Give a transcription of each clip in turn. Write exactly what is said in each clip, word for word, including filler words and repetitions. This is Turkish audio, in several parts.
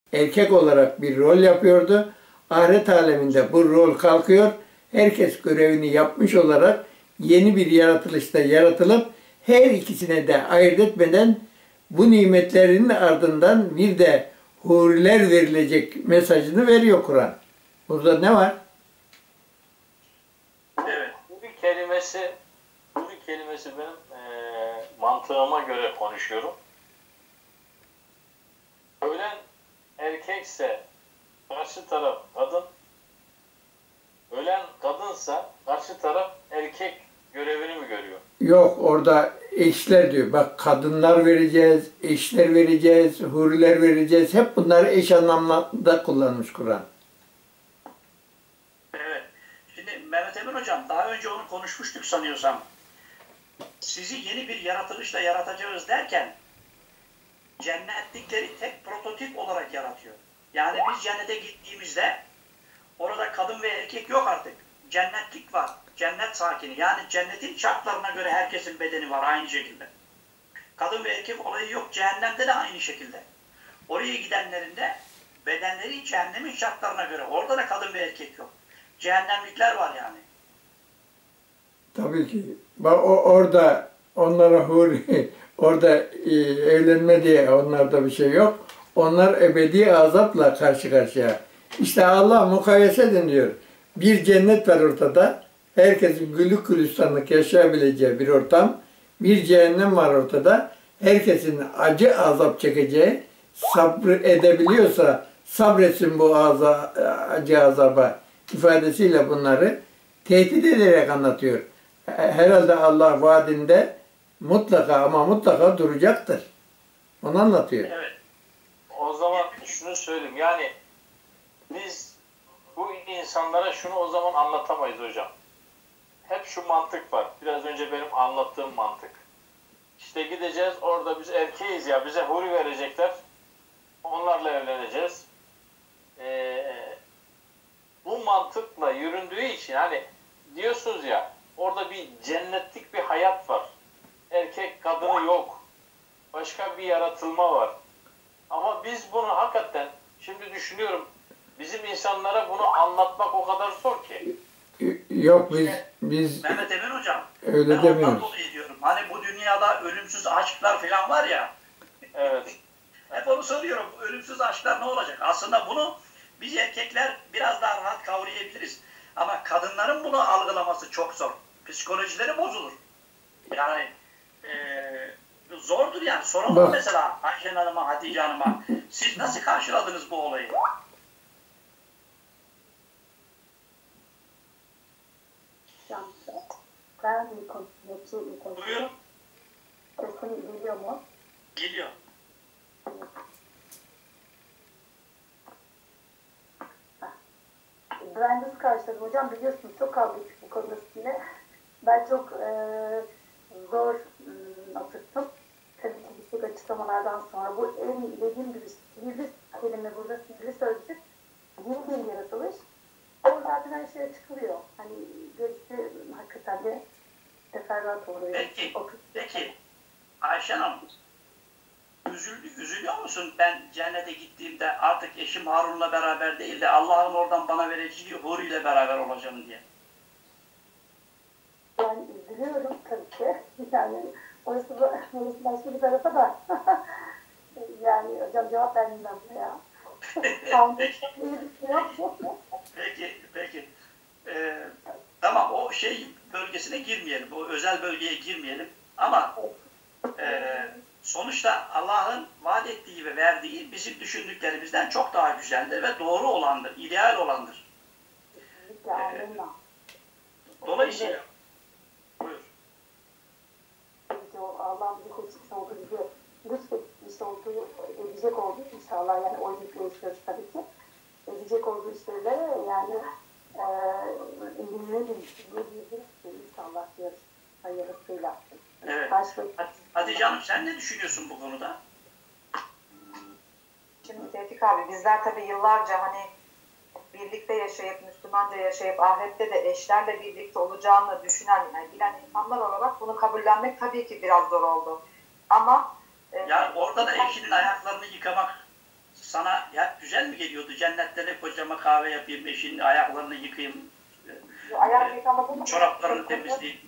erkek olarak bir rol yapıyordu. Ahiret aleminde bu rol kalkıyor. Herkes görevini yapmış olarak yeni bir yaratılışta yaratılıp her ikisine de ayırt etmeden bu nimetlerin ardından bir de huriler verilecek mesajını veriyor Kur'an. Burada ne var? Evet, bu bir kelimesi, bu bir kelimesi benim e, mantığıma göre konuşuyorum. Ölen erkekse karşı taraf kadın, ölen kadınsa karşı taraf erkek görevini mi görüyor? Yok, orada eşler diyor. Bak, kadınlar vereceğiz, eşler vereceğiz, huriler vereceğiz. Hep bunları eş anlamda kullanmış Kur'an. Evet. Şimdi Mehmet Emin Hocam, daha önce onu konuşmuştuk sanıyorsam. Sizi yeni bir yaratılışla yaratacağız derken cennetlikleri tek prototip olarak yaratıyor. Yani biz cennete gittiğimizde orada kadın ve erkek yok artık. Cennetlik var. Cennet sakini. Yani cennetin şartlarına göre herkesin bedeni var aynı şekilde. Kadın ve erkek olayı yok. Cehennemde de aynı şekilde. Oraya gidenlerin de bedenleri cehennemin şartlarına göre. Orada da kadın ve erkek yok. Cehennemlikler var yani. Tabii ki. Bak, o orada onlara huri, orada e, evlenme diye onlarda bir şey yok. Onlar ebedi azapla karşı karşıya. İşte Allah mukayese edin diyor. Bir cennet var ortada. Herkesin güllük gülistanlık yaşayabileceği bir ortam. Bir cehennem var ortada. Herkesin acı azap çekeceği, sabrı edebiliyorsa sabretsin bu aza, acı azaba ifadesiyle bunları tehdit ederek anlatıyor. Herhalde Allah vaadinde mutlaka ama mutlaka duracaktır. Onu anlatıyor. Evet. O zaman şunu söyleyeyim. Yani biz bu insanlara şunu o zaman anlatamayız hocam. Hep şu mantık var. Biraz önce benim anlattığım mantık. İşte gideceğiz, orada biz erkeğiz ya, bize huri verecekler. Onlarla evleneceğiz. Ee, bu mantıkla yüründüğü için hani diyorsunuz ya, orada bir cennetlik bir hayat var. Erkek kadını yok. Başka bir yaratılma var. Ama biz bunu hakikaten, şimdi düşünüyorum, bizim insanlara bunu anlatmak o kadar zor ki. Yok, biz biz Mehmet Emin Hocam, öyle ben demiyoruz. ondan dolayı diyorum. Hani bu dünyada ölümsüz aşklar falan var ya. Evet. Hep onu soruyorum. Ölümsüz aşklar ne olacak? Aslında bunu biz erkekler biraz daha rahat kavrayabiliriz. Ama kadınların bunu algılaması çok zor. Psikolojileri bozulur. Yani e, zordur yani. Soralım Bak. mesela Ayşen Hanım'a, Hatice Hanım'a. Siz nasıl karşıladınız bu olayı? Ben mi konuşuyorum? Buyurun. Sesim geliyor mu? Geliyor. Ben nasıl karşıladım hocam? Biliyorsunuz çok kavga ettik bu konu üstüne. Ben çok e, zor e, oturttum. Tabii ki birçok açıklamalardan sonra bu en dediğim gibi sihirli kelime, burada sihirli sözcük, yeni bir yaratılış. O zaten her şey açıklıyor. Hani gerisi hakikaten de teferruat oluyor. Peki, peki. Ayşen Hanım, üzüldü, üzülüyor musun? Ben cennete gittiğimde artık eşim Harun'la beraber değil de Allah'ın oradan bana vereceği Huri ile beraber olacağım diye. Ben üzülüyorum tabii ki. Yani orası, orası başka bir tarafa da yani hocam cevap vermeyeyim ben buraya. Peki, peki. Ee, tamam, o şey bölgesine girmeyelim, o özel bölgeye girmeyelim. Ama e, sonuçta Allah'ın vaat ettiği ve verdiği bizim düşündüklerimizden çok daha güzeldir ve doğru olandır, ideal olandır. Ee, dolayısıyla buyur. Allah bizi seçmiş olduğu, bize lütfetmiş olduğu, edecek olduğu inşallah, yani o yükle yaşıyoruz tabii ki. Edecek olduğu şeylere yani elimine bildiğimiz inşallah diyoruz. Hayırlısıyla. Evet. Hatice Hanım, sen ne düşünüyorsun bu konuda? Şimdi Tevfik abi, bizler tabii yıllarca hani birlikte yaşayıp, Müslümanca yaşayıp, ahirette de eşlerle birlikte olacağını düşünen, yani bilen insanlar olarak bunu kabullenmek tabii ki biraz zor oldu. Ama yani orada da eşinin ayaklarını yıkamak sana ya güzel mi geliyordu? Cennette de kocama kahve yapayım, eşinin ayaklarını yıkayayım, Ayak yıkamadığım çoraplarını temizleyeyim.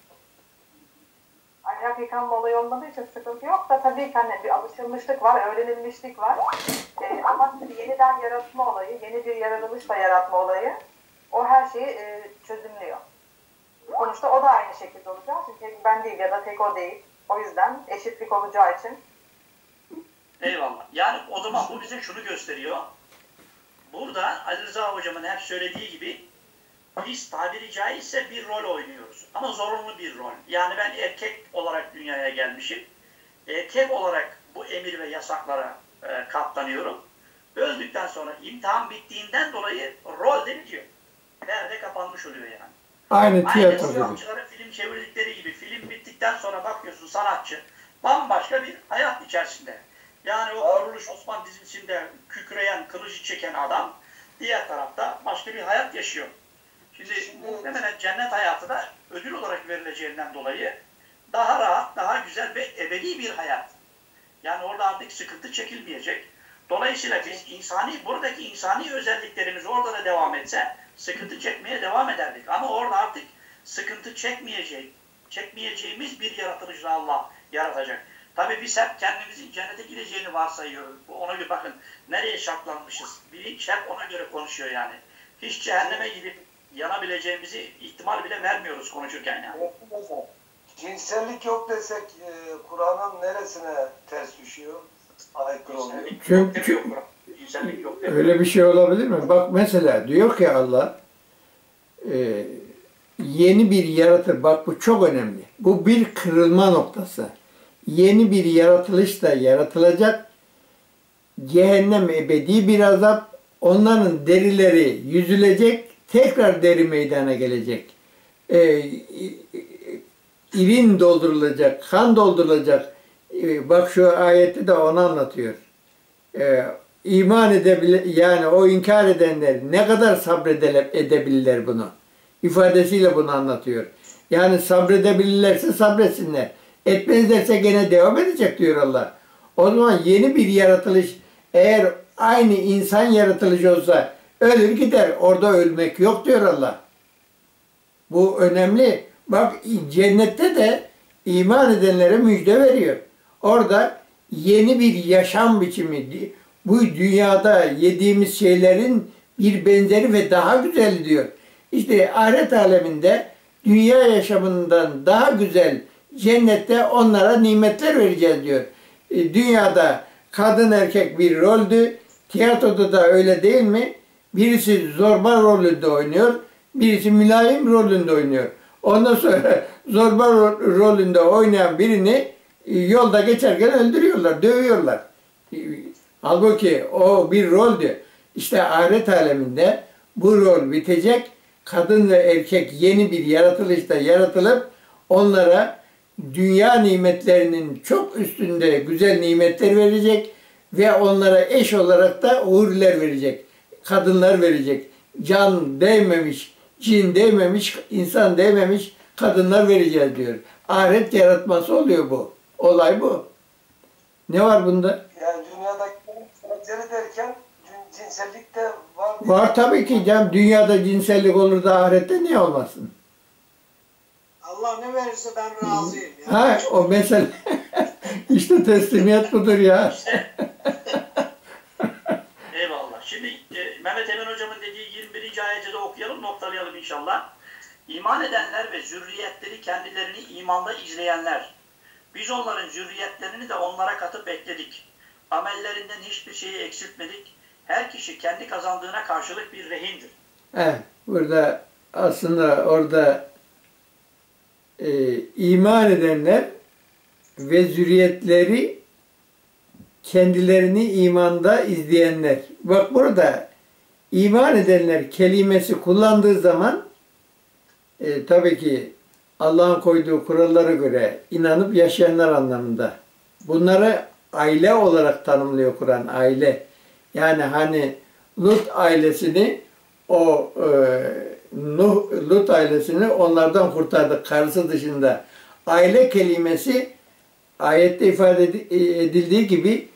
Ayak yıkanma olayı olmadığı için sıkıntı yok da tabii ki hani bir alışılmışlık var, öğrenilmişlik var. Ee, ama yeniden yaratma olayı, yeni bir yaratılışla yaratma olayı o her şeyi e, çözümlüyor. Sonuçta o da aynı şekilde olacak. Çünkü tek ben değil ya da tek o değil. O yüzden eşitlik olacağı için. Eyvallah. Yani o zaman bu bize şunu gösteriyor. Burada Ali Rıza hocamın hep söylediği gibi biz tabiri caizse bir rol oynuyoruz. Ama zorunlu bir rol. Yani ben erkek olarak dünyaya gelmişim. Erkek olarak bu emir ve yasaklara e, katlanıyorum. Öldükten sonra imtihan bittiğinden dolayı rol de bitiyor. Perde kapanmış oluyor yani. Aynı tiyatro Aynı gibi. sanatçıların film çevirdikleri gibi film bittikten sonra bakıyorsun sanatçı bambaşka bir hayat içerisinde. Yani o Kuruluş Osman dizisinde kükreyen, kılıcı çeken adam diğer tarafta başka bir hayat yaşıyor. Şimdi muhtemelen cennet hayatı da ödül olarak verileceğinden dolayı daha rahat, daha güzel ve ebedi bir hayat. Yani orada artık sıkıntı çekilmeyecek. Dolayısıyla biz insani, buradaki insani özelliklerimiz orada da devam etse sıkıntı çekmeye devam ederdik. Ama orada artık sıkıntı çekmeyecek, çekmeyeceğimiz bir yaratılışla Allah yaratacak. Tabii biz hep kendimizin cennete gideceğini varsayıyoruz. Ona göre bakın nereye şartlanmışız. Bilinç hep ona göre konuşuyor yani. Hiç cehenneme gidip yanabileceğimizi ihtimal bile vermiyoruz konuşurken yani. Cinsellik yok desek e, Kur'an'ın neresine ters düşüyor? Aykırı oluyor. Çünkü Cinsellik yok demiyor. öyle bir şey olabilir mi? Bak mesela diyor ki Allah e, yeni bir yaratır. Bak bu çok önemli. Bu bir kırılma noktası. Yeni bir yaratılış da yaratılacak. Cehennem ebedi bir azap. Onların derileri yüzülecek. Tekrar deri meydana gelecek. E, irin doldurulacak. Kan doldurulacak. E, bak şu ayette de onu anlatıyor. E, iman edebilir, yani o inkar edenler ne kadar sabredebilirler bunu. İfadesiyle bunu anlatıyor. Yani sabredebilirlerse sabretsinler. Etmezlerse gene devam edecek diyor Allah. O zaman yeni bir yaratılış, eğer aynı insan yaratılışı olsa ölür gider. Orada ölmek yok diyor Allah. Bu önemli. Bak cennette de iman edenlere müjde veriyor. Orada yeni bir yaşam biçimi, bu dünyada yediğimiz şeylerin bir benzeri ve daha güzel diyor. İşte ahiret aleminde dünya yaşamından daha güzel cennette onlara nimetler vereceğiz diyor. E, dünyada kadın erkek bir roldü. Tiyatroda da öyle değil mi? Birisi zorba rolünde oynuyor, birisi mülayim rolünde oynuyor. Ondan sonra zorba rolünde oynayan birini yolda geçerken öldürüyorlar, dövüyorlar. Halbuki o bir roldü. İşte ahiret aleminde bu rol bitecek. Kadın ve erkek yeni bir yaratılışta yaratılıp onlara dünya nimetlerinin çok üstünde güzel nimetler verecek ve onlara eş olarak da huriler verecek. Kadınlar verecek. Can değmemiş, cin değmemiş, insan değmemiş kadınlar vereceğiz diyor. Ahiret yaratması oluyor bu. Olay bu. Ne var bunda? Yani dünyadaki cinseli derken cin- cinsellik de var. Var tabii ki canım. Dünyada cinsellik olur da ahirette niye olmasın? Allah ne verirse ben razıyım. Ya. Ha o mesele. İşte teslimiyet budur ya. Eyvallah. Şimdi e, Mehmet Emin hocamın dediği yirmi birinci ayeti de okuyalım, noktalayalım inşallah. İman edenler ve zürriyetleri kendilerini imanda izleyenler. Biz onların zürriyetlerini de onlara katıp ekledik. Amellerinden hiçbir şeyi eksiltmedik. Her kişi kendi kazandığına karşılık bir rehindir. Evet, burada aslında orada e, iman edenler ve zürriyetleri kendilerini imanda izleyenler. Bak burada iman edenler kelimesi kullandığı zaman e, tabii ki Allah'ın koyduğu kurallara göre inanıp yaşayanlar anlamında. Bunları aile olarak tanımlıyor Kur'an, aile. Yani hani Lut ailesini o e, Nuh, Lut ailesini onlardan kurtardı karısı dışında. Aile kelimesi ayette ifade edildiği gibi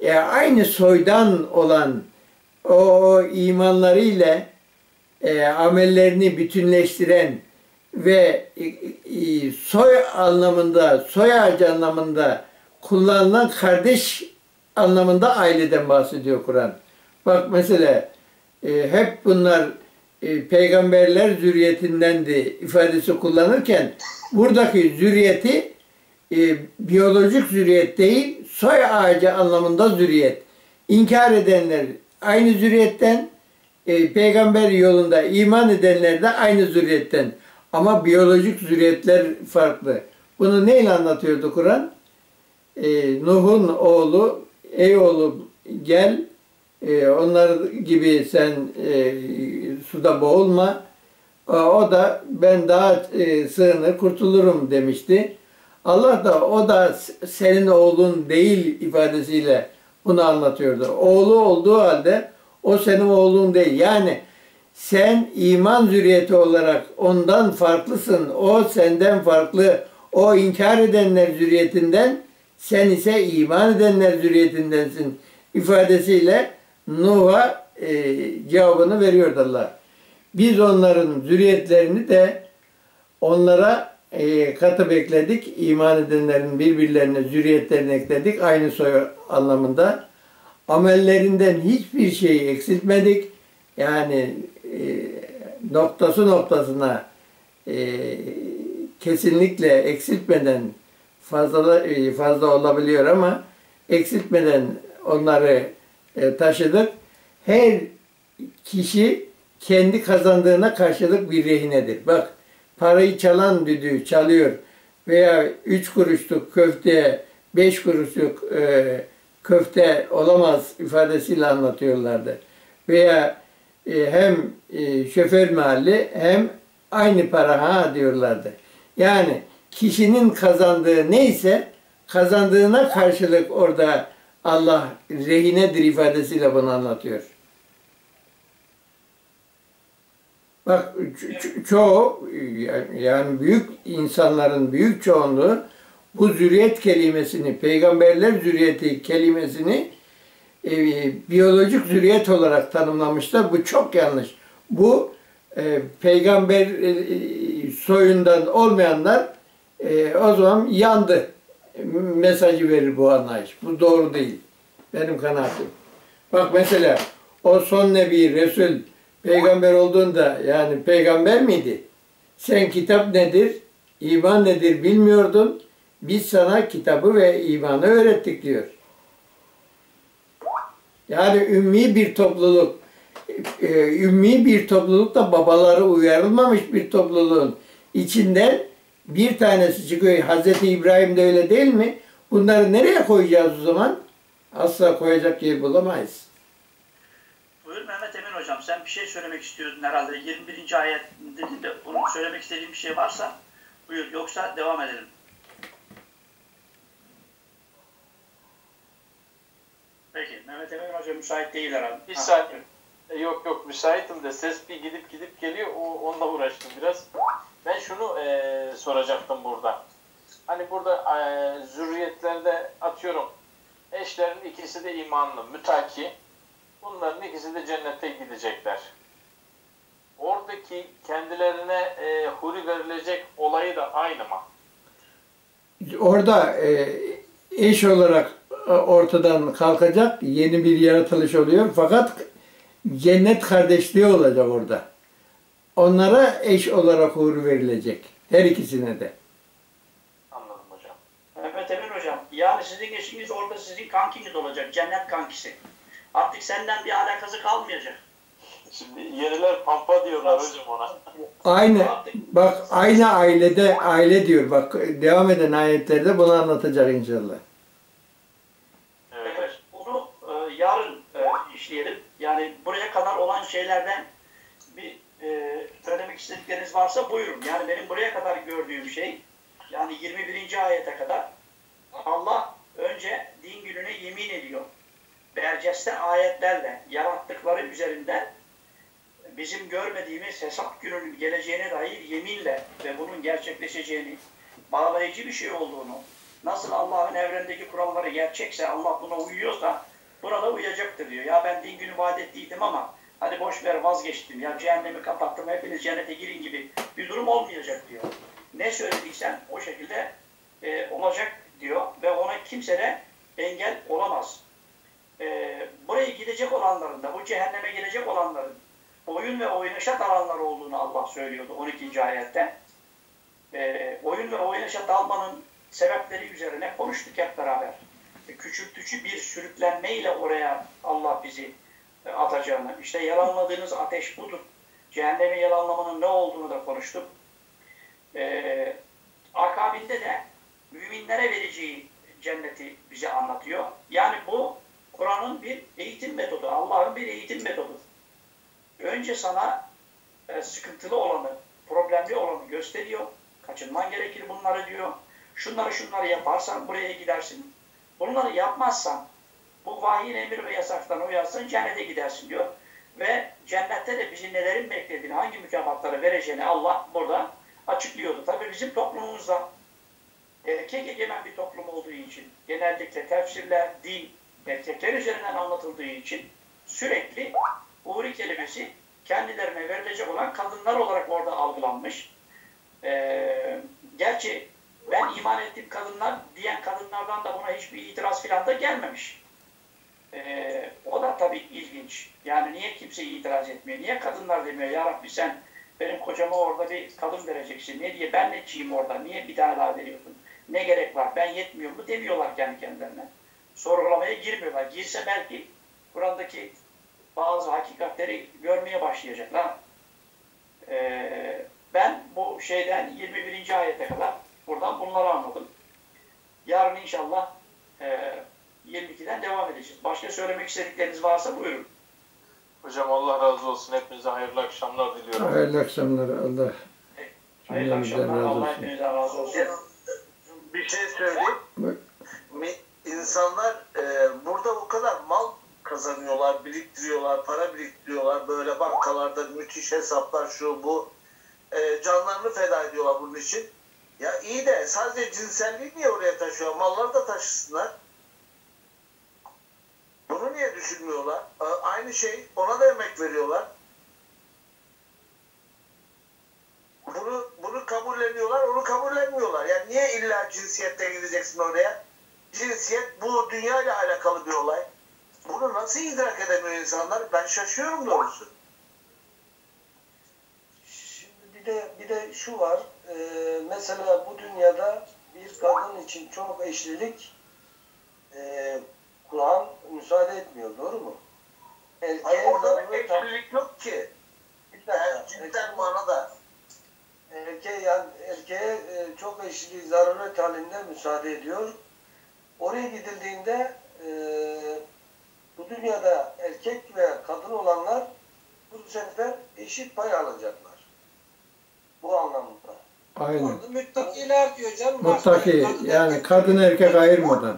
e, aynı soydan olan o, o imanlarıyla e, amellerini bütünleştiren ve e, e, soy anlamında, soy ağacı anlamında kullanılan kardeş anlamında aileden bahsediyor Kur'an. Bak mesela e, hep bunlar e, peygamberler zürriyetindendi ifadesi kullanırken buradaki zürriyeti e, biyolojik zürriyet değil, soy ağacı anlamında zürriyet. İnkar edenler aynı zürriyetten, e, peygamber yolunda iman edenler de aynı zürriyetten. Ama biyolojik zürriyetler farklı. Bunu neyle anlatıyordu Kur'an? E, Nuh'un oğlu, ey oğlum gel, e, onlar gibi sen e, suda boğulma. E, o da ben daha e, sığınır kurtulurum demişti. Allah da o da senin oğlun değil ifadesiyle bunu anlatıyordu. Oğlu olduğu halde o senin oğlun değil. Yani sen iman zürriyeti olarak ondan farklısın. O senden farklı. O inkar edenler zürriyetinden, sen ise iman edenler zürriyetindensin ifadesiyle Nuh'a e, cevabını veriyordu Allah. Biz onların zürriyetlerini de onlara e, katıp ekledik. İman edenlerin birbirlerine zürriyetlerini ekledik. Aynı soy anlamında. Amellerinden hiçbir şeyi eksiltmedik. Yani e, noktası noktasına e, kesinlikle eksiltmeden fazla fazla olabiliyor ama eksiltmeden onları e, taşıdık. Her kişi kendi kazandığına karşılık bir rehinedir. Bak, parayı çalan düdüğü çalıyor veya üç kuruşluk köfteye beş kuruşluk e, köfte olamaz ifadesiyle anlatıyorlardı. Veya e, hem e, şoför mahalli hem aynı para ha diyorlardı. Yani kişinin kazandığı neyse kazandığına karşılık orada Allah rehinedir ifadesiyle bunu anlatıyor. Bak ço çoğu yani büyük insanların büyük çoğunluğu bu zürriyet kelimesini, peygamberler zürriyeti kelimesini e, biyolojik zürriyet olarak tanımlamışlar. Bu çok yanlış. Bu e, peygamber e, soyundan olmayanlar e, o zaman yandı mesajı verir bu anlayış. Bu doğru değil. Benim kanaatim. Bak mesela o son nebi, Resul, peygamber olduğunda yani peygamber miydi? Sen kitap nedir, iman nedir bilmiyordun. Biz sana kitabı ve imanı öğrettik diyor. Yani ümmi bir topluluk, ümmi bir toplulukta babaları uyarılmamış bir topluluğun içinden bir tanesi çıkıyor. Hazreti İbrahim de öyle değil mi? Bunları nereye koyacağız o zaman? Asla koyacak yer bulamayız. Buyur Mehmet Emin Hocam, sen bir şey söylemek istiyordun herhalde. yirmi birinci ayet dedin de onun söylemek istediğin bir şey varsa buyur, yoksa devam edelim. Peki, Mehmet Emin Hoca müsait değil herhalde. Bir saniye. Yok yok müsaitim de ses bir gidip gidip geliyor. O, onunla uğraştım biraz. Ben şunu e, soracaktım burada. Hani burada e, zürriyetlerde atıyorum eşlerin ikisi de imanlı, mütaki. Bunların ikisi de cennete gidecekler. Oradaki kendilerine e, huri verilecek olayı da aynı mı? Orada e, eş olarak ortadan kalkacak yeni bir yaratılış oluyor. Fakat cennet kardeşliği olacak orada. Onlara eş olarak huri verilecek. Her ikisine de. Anladım hocam. Mehmet Emin Hocam, yani sizin eşiniz orada sizin kankiniz olacak, cennet kankisi. Artık senden bir alakası kalmayacak. Şimdi yeniler pampa diyorlar hocam ona. Aynı, bak aynı ailede, aile diyor. Bak devam eden ayetlerde bunu anlatacak inşallah. Evet. Onu e, yarın e, işleyelim. Yani buraya kadar olan şeylerden bir e, söylemek istedikleriniz varsa buyurun. Yani benim buraya kadar gördüğüm şey, yani yirmi birinci ayete kadar Allah önce din gününe yemin ediyor. Bercesten ayetlerle, yarattıkları üzerinden bizim görmediğimiz hesap gününün geleceğine dair yeminle ve bunun gerçekleşeceğini, bağlayıcı bir şey olduğunu, nasıl Allah'ın evrendeki kuralları gerçekse, Allah buna uyuyorsa, burada uyacaktır diyor. Ya ben din günü vaat ettiydim ama hadi boş ver vazgeçtim. Ya cehennemi kapattım hepiniz cennete girin gibi bir durum olmayacak diyor. Ne söylediysen o şekilde e, olacak diyor ve ona kimse de engel olamaz. E, buraya gidecek olanların da bu cehenneme girecek olanların oyun ve oynayışa dalanlar olduğunu Allah söylüyordu on ikinci ayette. E, oyun ve oynayışa dalmanın sebepleri üzerine konuştuk hep beraber. E, küçültücü bir sürüklenmeyle oraya Allah bizi e, atacağını, işte yalanladığınız ateş budur. Cehennemi yalanlamanın ne olduğunu da konuştuk. E, akabinde de müminlere vereceği cenneti bize anlatıyor. Yani bu Kur'an'ın bir eğitim metodu, Allah'ın bir eğitim metodu. Önce sana e, sıkıntılı olanı, problemli olanı gösteriyor. Kaçınman gerekir bunları diyor. Şunları şunları yaparsan buraya gidersin. Bunları yapmazsan, bu vahyin emir ve yasaklarına uyarsan cennete gidersin diyor. Ve cennette de bizi nelerin beklediğini, hangi mükafatları vereceğini Allah burada açıklıyordu. Tabii bizim toplumumuzda erkek egemen bir toplum olduğu için, genellikle tefsirler, din, erkekler üzerinden anlatıldığı için sürekli huri kelimesi kendilerine verilecek olan kadınlar olarak orada algılanmış. Ee, gerçi ben iman ettiğim kadınlar diyen kadınlardan da buna hiçbir itiraz filan da gelmemiş. Ee, o da tabii ilginç. Yani niye kimse itiraz etmiyor? Niye kadınlar demiyor? Ya Rabbi sen benim kocama orada bir kadın vereceksin. Ne diye ben neciyim orada? Niye bir tane daha veriyorsun? Ne gerek var? Ben yetmiyor mu? Demiyorlar kendi kendilerine. Sorgulamaya girmiyorlar. Girse belki Kur'an'daki bazı hakikatleri görmeye başlayacaklar. Ee, ben bu şeyden yirmi birinci ayete kadar buradan bunları anladım. Yarın inşallah e, yirmi ikiden devam edeceğiz. Başka söylemek istedikleriniz varsa buyurun. Hocam Allah razı olsun. Hepinize hayırlı akşamlar diliyorum. Hayırlı akşamlar. Allah Hayırlı akşamlar. Allah hepinizden razı olsun. Bir şey söyleyeyim. Bak. Mi- İnsanlar e, burada o kadar mal kazanıyorlar, biriktiriyorlar, para biriktiriyorlar. Böyle bankalarda müthiş hesaplar, şu bu. E, canlarını feda ediyorlar bunun için. Ya iyi de sadece cinselliği niye oraya taşıyor? Malları da taşısınlar. Bunu niye düşünmüyorlar? E, aynı şey, ona da emek veriyorlar. Bunu, bunu kabulleniyorlar, onu kabullenmiyorlar. Yani niye illa cinsiyette gideceksin oraya? Cinsiyet bu dünya ile alakalı bir olay. Bunu nasıl idrak edemiyor insanlar? Ben şaşıyorum doğrusu. Şimdi bir de bir de şu var. E, mesela bu dünyada bir kadın için çok eşlilik e, Kur'an müsaade etmiyor. Doğru mu? Erkeğe Hayır, orada zararlı bir tam- eşlilik yok ki. Bir dakika. Yani cidden manada. Erkeğe, yani erkeğe e, çok eşliliği zaruret halinde müsaade ediyor. Oraya gidildiğinde e, bu dünyada erkek ve kadın olanlar bu sefer eşit pay alacaklar. Bu anlamda. Aynen. Orada müttakiler diyor canım. Muttaki Kadın yani erkek- kadın erkek ayırmadan.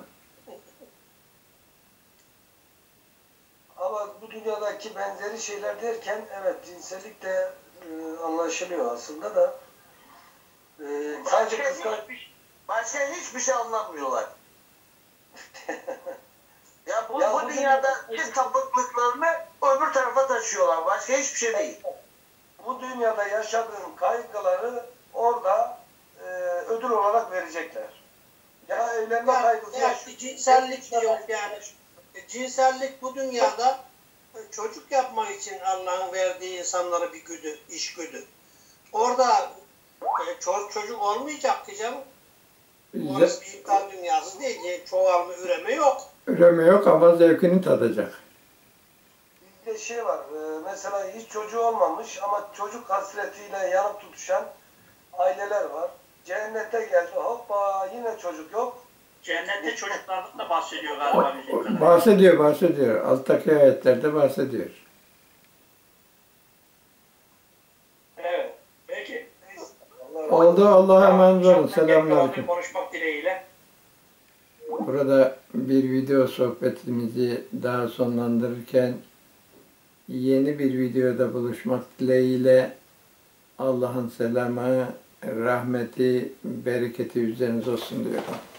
Ama bu dünyadaki benzeri şeyler derken evet cinsellik de e, anlaşılıyor aslında da e, sadece Başka kıskan... hiçbir, başka hiçbir şey anlamıyorlar. Ya bu, Ya bu bu dünyada dünya- bir sapıklıklarını öbür tarafa taşıyorlar. Başka hiçbir şey değil. Bu dünyada yaşadığın kaygıları orada e, ödül olarak verecekler. Ya evlenme Yani, kaygısı yani yaş- cinsellik de yok yani. E, Cinsellik bu dünyada e, çocuk yapmak için Allah'ın verdiği insanlara bir güdü, iş güdü. Orada e, çocuk çocuk olmayacak ki canım. Orası bir imtihan dünyası değil ki çoğalma, üreme yok. Üreme yok ama zevkini tadacak. Bir de şey var, e, mesela hiç çocuğu olmamış ama çocuk hasretiyle yanıp tutuşan aileler var. Cennete geldi, hoppa yine çocuk yok. Cennette çocuklardan da bahsediyor galiba O- bizim o- kadar. Bahsediyor, bahsediyor. Alttaki ayetlerde bahsediyor. Evet. Peki. Allah Oldu. Allah'a emanet olun. Akşam tekrar Selamünaleyküm. konuşmak dileğiyle. Burada bir video sohbetimizi daha sonlandırırken yeni bir videoda buluşmak dileğiyle Allah'ın selamı, rahmeti, bereketi üzerinize olsun diyorum.